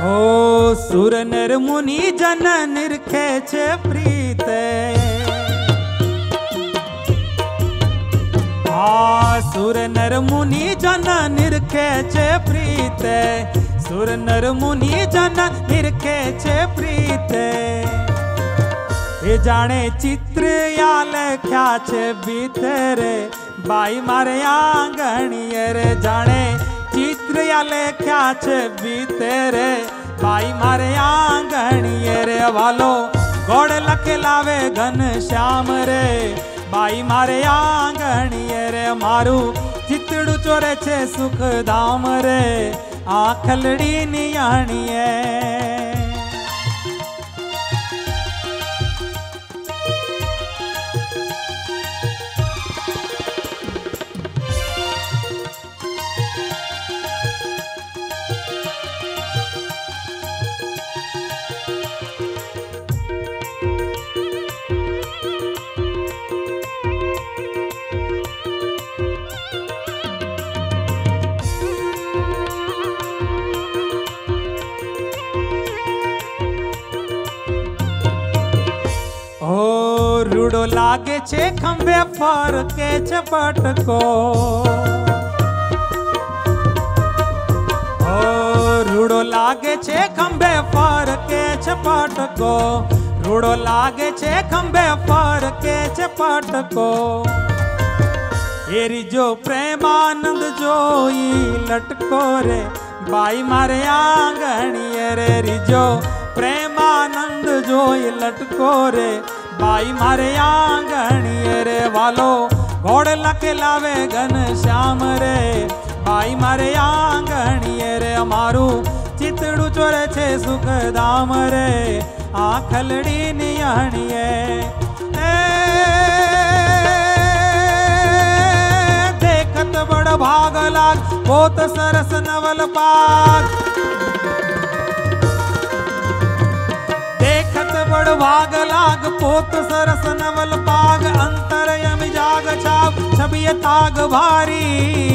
ओ सुर नर मुनि जन निरखे छे प्रीत, सुर नर मुनि जन निरखे छे प्रीत, सुर नर मुनि जन निरखे छे प्रीत। ए जाने चित्र या लख्या छे भीतरे बाई मारे आंगणिये रे, जाने चित्र या लख्या छे भीतरे बाई मारे आंगणिये रे। वालो गोड़ लखे लावे घन श्याम रे बाई मारे आंगणिये रे। मारू चितड़ू चोरे छे सुख धाम रे आखलड़ी नियाणिये। रूड़ो लागे छे खंबे फर के चपट को, रूड़ो लागे छे खंबे फर के चपट को, रूड़ो लागे छे खंबे फर के चपट को। एरी जो प्रेमानंद जोई लटको रे बाई मारे आंगणिये रे। रिजो प्रेमानंद जोई लटको रे बाई मारे आंगणिये रे। वालो घोड़ लके लावे घन श्याम रे बाई मारे आंगणिये रे। मारू चितड़ू चोरे छे सुख धाम रे आखलड़ी नियाणिये। देखत बड़ भाग लाग बहुत सरस नवल पाग, बड़ भाग लाग पोत सरस नवल पाग। अंतरयम जाग छाप छबिय ताग भारी,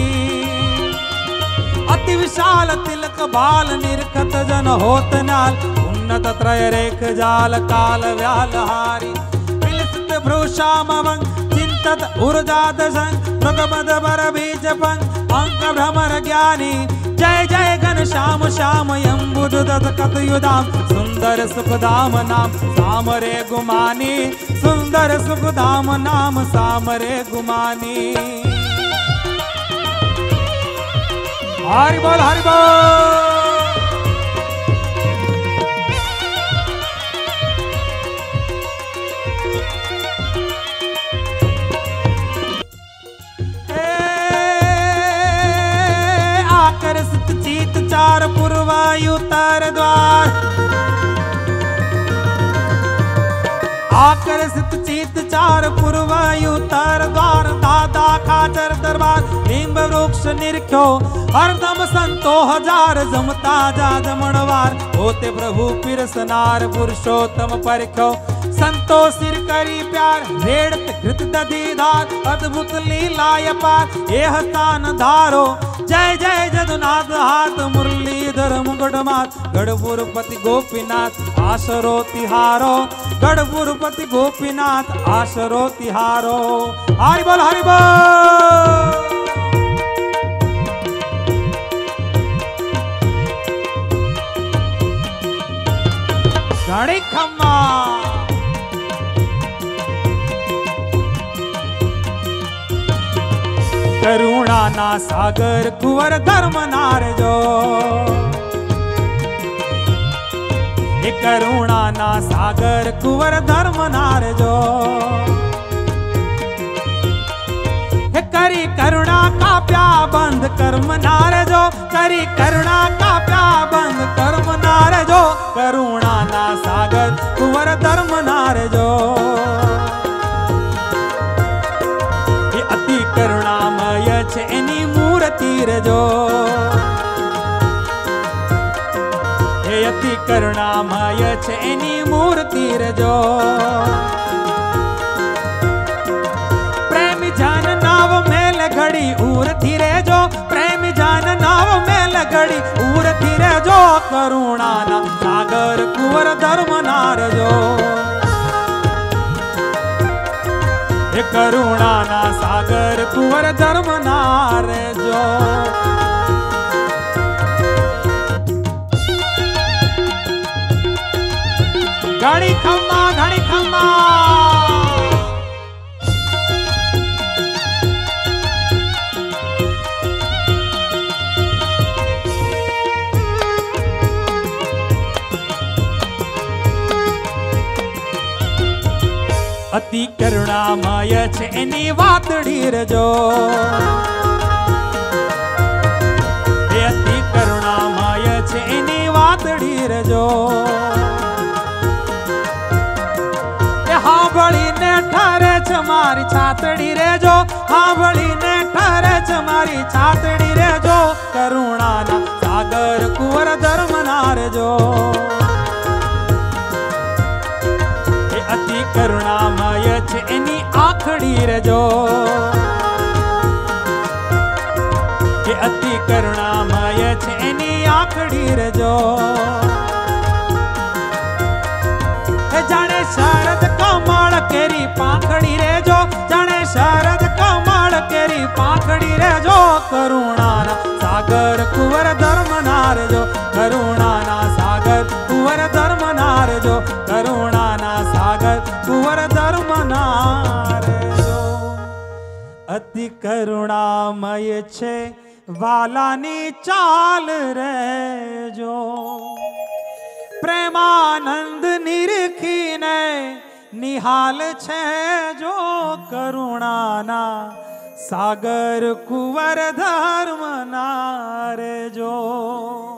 अति विशाल तिलक बाल निरखत जन होत नाल। उन्नत त्रय रेख जाल काल व्याल हारी, विलसित भ्रूषामवंग चिंतत ऊर्जाद संग। मृगमद बर बीज पंग अंक भ्रमर ज्ञानी। जय जय घन श्याम श्याम यम्बुदुदत कतयुधाम। सुंदर सुखधाम नाम सामरे गुमानी, सुंदर सुखधाम नाम सामरे गुमानी। हरि बोल हरि बोल। आकर्षित चीत चार पूर्वायु तर द्वार, आकर्षित चित चार पूर्वायु तर द्वार। दादा खाचर दरबार बिंब वृक्ष निरख्यो, हरदम संतो हजार जमता जा जमणवार। होते प्रभु पिरसनार पुरुषोत्तम परख्यो, संतो सिर करी प्यार रेड़त घृत दधीधार। अद्भुत लीलाय पार एह स्थान धारो। जय जय जदुनाथ हाथ मुरलीधर मुकुटमात। गढ़पुरपति गोपीनाथ आशरो तिहारो, गढ़पुरपति गोपीनाथ आशरो तिहारो। हरि बोल हरि बोल। घड़ी खम्मा करुणा ना सागर कुंवर धर्म नार जो, ये करुणा ना सागर कुंवर धर्म नार जो। हे करी करुणा का प्या बंद कर्म नार जो, करी करुणा का प्या बंद कर्म नार जो। करुणा ना सागर कुंवर धर्म नार जो, ये अति करुणामय छे एनी मूर्ति रे जो। हे अति करुणामय छे एनी मूर्ति रे जो। प्रेमी जन नाव मेल घड़ी उर थी रे जो, प्रेमी जन नाव मेल घड़ी उर थी रे जो। करुणाना सागर कुंवर धर्म नारजो करुणाना सागर कुंवर धर्म नारजो घड़ी खम्मा घड़ी खम्मा अति करुणामय छे एनी वातड़ी रजो अति करुणामय छे एनी वातड़ी रजो हांभळी ने ठरे छ मारी छातड़ी रेजो हांभळी ने ठरे छ मारी छातड़ी रेजो करुणाना सागर कुंवर धर्म नारजो अति करुणामय छे एनी आखड़ी रजो अति करुणामय छे एनी आखड़ी रजो जाने शरद कमल केरी पाखड़ी रेजो जाने शरद कमल केरी पाखड़ी रेजो करुणाना सागर कुंवर धर्म नारजो करुणाना सागर कुंवर धर्म नारजो करुणाना सागर कुंवर धर्म नारजो अति करुणामय छे वालानी चाल रेजो प्रेमानंद निरखीने निहाल छे जो करुणाना सागर कुंवर धर्म नारजो।